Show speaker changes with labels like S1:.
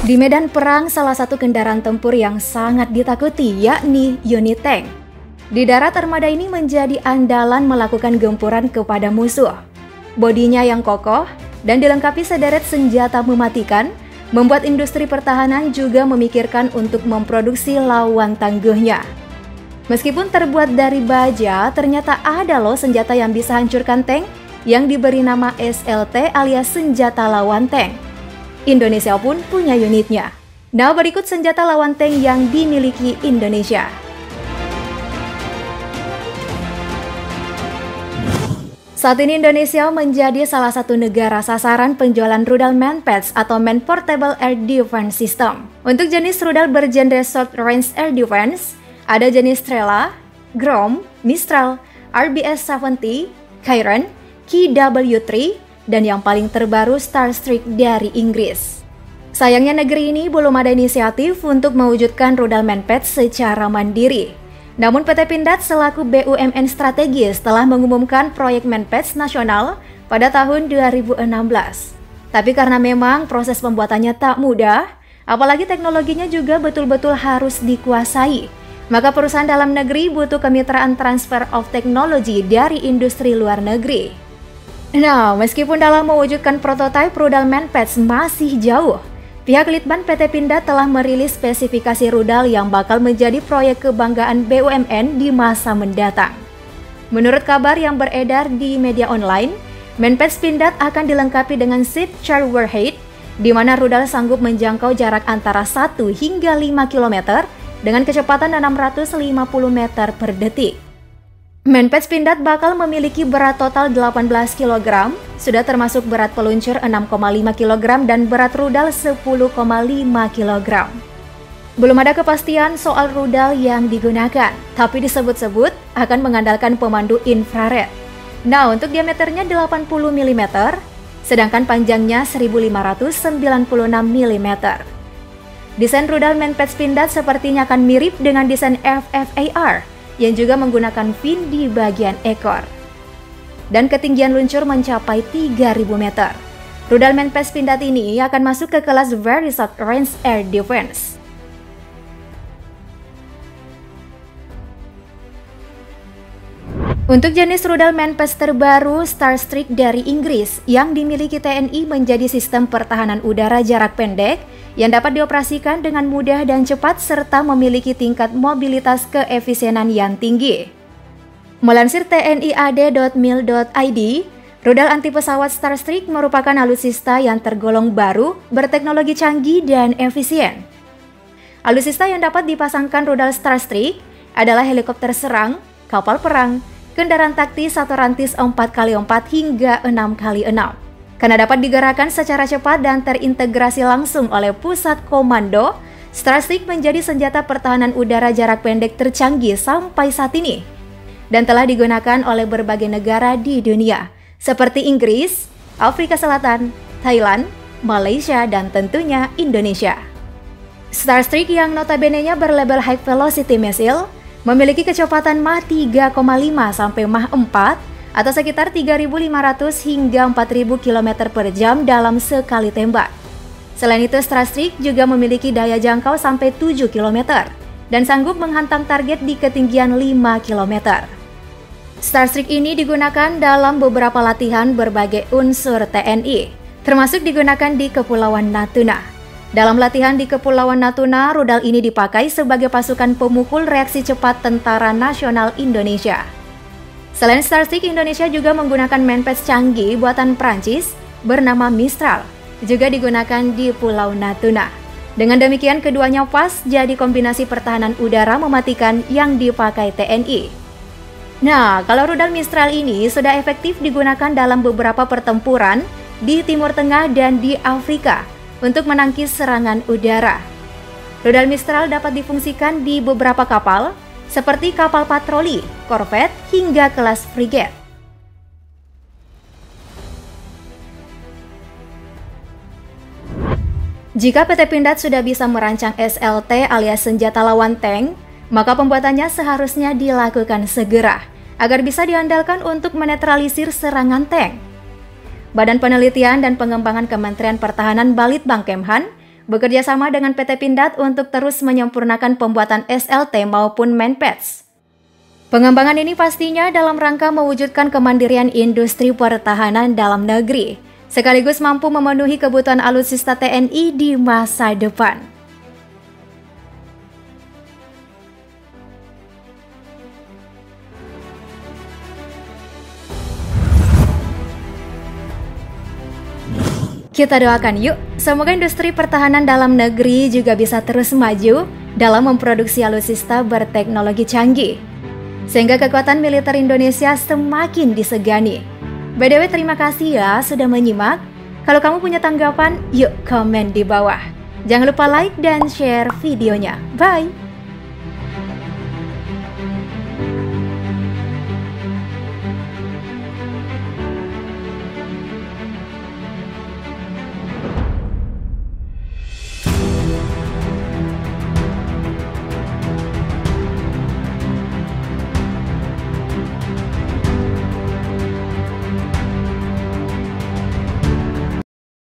S1: Di medan perang, salah satu kendaraan tempur yang sangat ditakuti yakni unit tank. Di darat, armada ini menjadi andalan melakukan gempuran kepada musuh. Bodinya yang kokoh dan dilengkapi sederet senjata mematikan, membuat industri pertahanan juga memikirkan untuk memproduksi lawan tangguhnya. Meskipun terbuat dari baja, ternyata ada loh senjata yang bisa hancurkan tank yang diberi nama SLT alias senjata lawan tank. Indonesia pun punya unitnya. Nah, berikut senjata lawan tank yang dimiliki Indonesia. Saat ini Indonesia menjadi salah satu negara sasaran penjualan rudal Manpads atau Man Portable Air Defense System. Untuk jenis rudal bergenre Short Range Air Defense, ada jenis Strela, Grom, Mistral, RBS-70, Chiron, KW-3, dan yang paling terbaru Starstreak dari Inggris. Sayangnya negeri ini belum ada inisiatif untuk mewujudkan rudal Manpads secara mandiri. Namun PT Pindad selaku BUMN strategis telah mengumumkan proyek Manpads nasional pada tahun 2016. Tapi karena memang proses pembuatannya tak mudah, apalagi teknologinya juga betul-betul harus dikuasai, maka perusahaan dalam negeri butuh kemitraan transfer of technology dari industri luar negeri. Nah, meskipun dalam mewujudkan prototipe rudal Manpads masih jauh, pihak Litbang PT Pindad telah merilis spesifikasi rudal yang bakal menjadi proyek kebanggaan BUMN di masa mendatang. Menurut kabar yang beredar di media online, Manpads Pindad akan dilengkapi dengan Ship Charge Warhead, di mana rudal sanggup menjangkau jarak antara 1 hingga 5 km dengan kecepatan 650 meter per detik. Manpads Pindad bakal memiliki berat total 18 kg, sudah termasuk berat peluncur 6,5 kg dan berat rudal 10,5 kg. Belum ada kepastian soal rudal yang digunakan, tapi disebut-sebut akan mengandalkan pemandu infrared. Nah, untuk diameternya 80 mm, sedangkan panjangnya 1596 mm. Desain rudal Manpads Pindad sepertinya akan mirip dengan desain FFAR, yang juga menggunakan fin di bagian ekor. Dan ketinggian luncur mencapai 3.000 meter. Rudal Manpads Pindad ini akan masuk ke kelas Very Short Range Air Defense. Untuk jenis rudal Manpads terbaru, Starstreak dari Inggris, yang dimiliki TNI menjadi sistem pertahanan udara jarak pendek yang dapat dioperasikan dengan mudah dan cepat serta memiliki tingkat mobilitas keefisienan yang tinggi. Melansir tniad.mil.id, rudal anti pesawat Starstreak merupakan alutsista yang tergolong baru, berteknologi canggih dan efisien. Alutsista yang dapat dipasangkan rudal Starstreak adalah helikopter serang, kapal perang, kendaraan taktis atau rantis 4x4 hingga 6x6. Karena dapat digerakkan secara cepat dan terintegrasi langsung oleh pusat komando, Starstreak menjadi senjata pertahanan udara jarak pendek tercanggih sampai saat ini dan telah digunakan oleh berbagai negara di dunia seperti Inggris, Afrika Selatan, Thailand, Malaysia, dan tentunya Indonesia. Starstreak yang notabene-nya berlabel High Velocity Missile memiliki kecepatan Mach 3,5 sampai Mach 4 atau sekitar 3.500 hingga 4.000 km per jam dalam sekali tembak. Selain itu, Starstreak juga memiliki daya jangkau sampai 7 km dan sanggup menghantam target di ketinggian 5 km. Starstreak ini digunakan dalam beberapa latihan berbagai unsur TNI, termasuk digunakan di Kepulauan Natuna. Dalam latihan di Kepulauan Natuna, rudal ini dipakai sebagai pasukan pemukul reaksi cepat Tentara Nasional Indonesia. Selain Starstreak, Indonesia juga menggunakan Manpads canggih buatan Prancis bernama Mistral, juga digunakan di Pulau Natuna. Dengan demikian, keduanya pas jadi kombinasi pertahanan udara mematikan yang dipakai TNI. Nah, kalau rudal Mistral ini sudah efektif digunakan dalam beberapa pertempuran di Timur Tengah dan di Afrika untuk menangkis serangan udara. Rudal Mistral dapat difungsikan di beberapa kapal, seperti kapal patroli, korvet, hingga kelas frigate. Jika PT Pindad sudah bisa merancang SLT alias senjata lawan tank, maka pembuatannya seharusnya dilakukan segera, agar bisa diandalkan untuk menetralisir serangan tank. Badan Penelitian dan Pengembangan Kementerian Pertahanan Balitbang Kemhan bekerja sama dengan PT Pindad untuk terus menyempurnakan pembuatan SLT maupun Manpads. Pengembangan ini pastinya dalam rangka mewujudkan kemandirian industri pertahanan dalam negeri, sekaligus mampu memenuhi kebutuhan alutsista TNI di masa depan. Kita doakan yuk, semoga industri pertahanan dalam negeri juga bisa terus maju dalam memproduksi alutsista berteknologi canggih, sehingga kekuatan militer Indonesia semakin disegani. BTW terima kasih ya sudah menyimak. Kalau kamu punya tanggapan, yuk komen di bawah. Jangan lupa like dan share videonya. Bye!